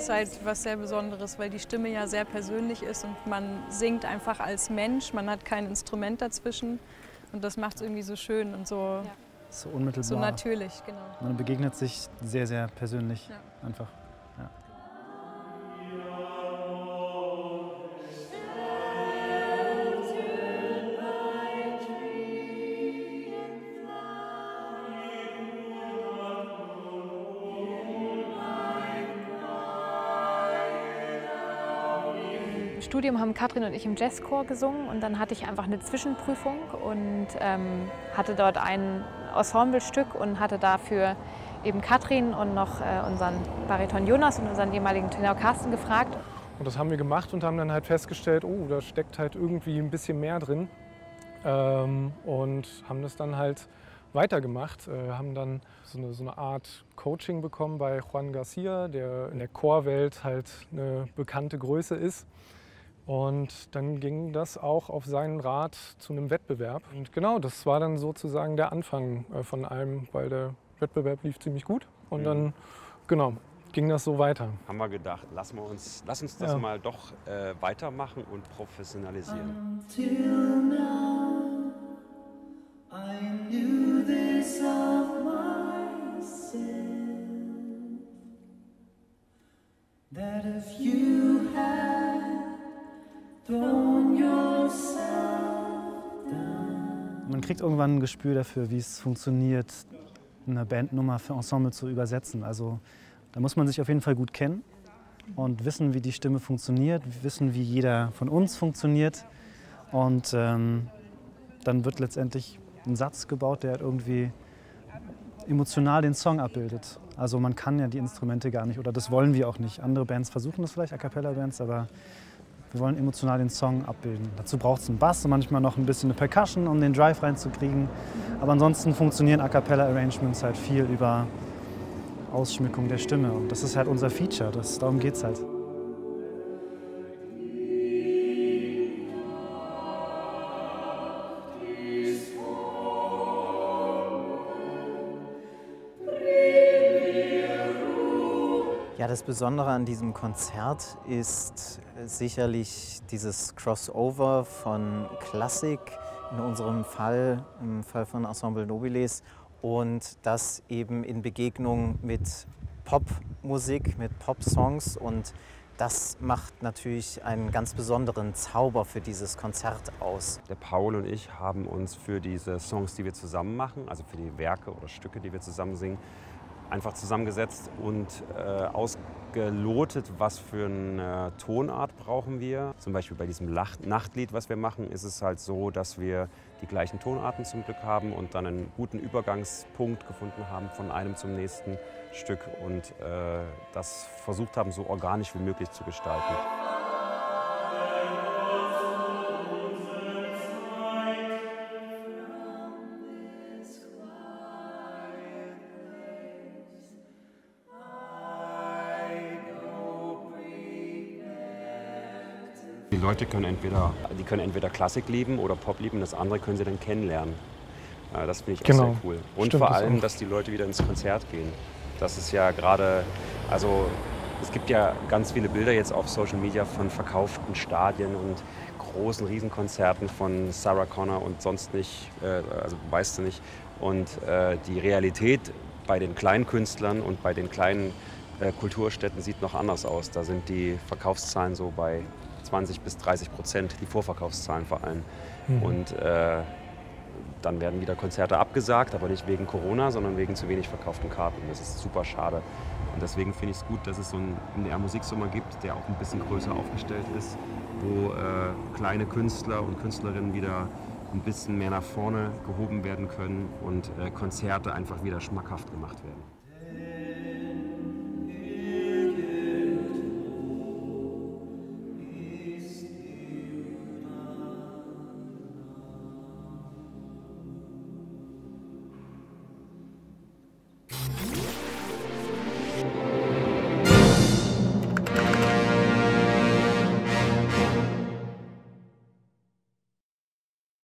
ist halt was sehr Besonderes, weil die Stimme ja sehr persönlich ist und man singt einfach als Mensch, man hat kein Instrument dazwischen und das macht es irgendwie so schön und so, so unmittelbar. So natürlich, genau. Man begegnet sich sehr, sehr persönlich einfach. Ja. Im Studium haben Katrin und ich im Jazzchor gesungen und dann hatte ich einfach eine Zwischenprüfung und hatte dort ein Ensemblestück und hatte dafür eben Katrin und noch unseren Bariton Jonas und unseren ehemaligen Tenor Carsten gefragt. Und das haben wir gemacht und haben dann halt festgestellt, oh, da steckt halt irgendwie ein bisschen mehr drin und haben das dann halt weitergemacht, haben dann so eine Art Coaching bekommen bei Juan Garcia, der in der Chorwelt halt eine bekannte Größe ist. Und dann ging das auch auf seinen Rat zu einem Wettbewerb. Und genau, das war dann sozusagen der Anfang von allem, weil der Wettbewerb lief ziemlich gut. Und dann, genau, ging das so weiter. Haben wir gedacht, lass uns das mal doch weitermachen und professionalisieren. Until now, I knew this of myself, that if you had thrown yourself down. Man kriegt irgendwann ein Gespür dafür, wie es funktioniert, eine Bandnummer für Ensemble zu übersetzen. Also da muss man sich auf jeden Fall gut kennen und wissen, wie die Stimme funktioniert, wissen, wie jeder von uns funktioniert. Und dann wird letztendlich ein Satz gebaut, der irgendwie emotional den Song abbildet. Also man kann ja die Instrumente gar nicht, oder das wollen wir auch nicht. Andere Bands versuchen das vielleicht, A-Cappella-Bands, aber wir wollen emotional den Song abbilden. Dazu braucht es einen Bass und manchmal noch ein bisschen eine Percussion, um den Drive reinzukriegen. Aber ansonsten funktionieren A-Cappella-Arrangements halt viel über Ausschmückung der Stimme. Und das ist halt unser Feature, darum geht es halt. Ja, das Besondere an diesem Konzert ist sicherlich dieses Crossover von Klassik, in unserem Fall, im Fall von Ensemble Nobiles, und das eben in Begegnung mit Popmusik, mit Popsongs, und das macht natürlich einen ganz besonderen Zauber für dieses Konzert aus. Der Paul und ich haben uns für diese Songs, die wir zusammen machen, also für die Werke oder Stücke, die wir zusammen singen, einfach zusammengesetzt und ausgelotet, was für eine Tonart brauchen wir. Zum Beispiel bei diesem Nachtlied, was wir machen, ist es halt so, dass wir die gleichen Tonarten zum Glück haben und dann einen guten Übergangspunkt gefunden haben von einem zum nächsten Stück und das versucht haben, so organisch wie möglich zu gestalten. Die Leute können entweder Klassik lieben oder Pop lieben, das andere können sie dann kennenlernen. Das finde ich auch sehr cool. Und vor allem, dass die Leute wieder ins Konzert gehen. Das ist ja gerade, also es gibt ja ganz viele Bilder jetzt auf Social Media von verkauften Stadien und großen Riesenkonzerten von Sarah Connor und sonst nicht, also weißt du nicht. Und die Realität bei den kleinen Künstlern und bei den kleinen Kulturstätten sieht noch anders aus. Da sind die Verkaufszahlen so bei 20 bis 30%, die Vorverkaufszahlen vor allem. Und dann werden wieder Konzerte abgesagt, aber nicht wegen Corona, sondern wegen zu wenig verkauften Karten. Das ist super schade. Und deswegen finde ich es gut, dass es so einen NDR-Musiksommer gibt, der auch ein bisschen größer aufgestellt ist, wo kleine Künstler und Künstlerinnen wieder ein bisschen mehr nach vorne gehoben werden können und Konzerte einfach wieder schmackhaft gemacht werden.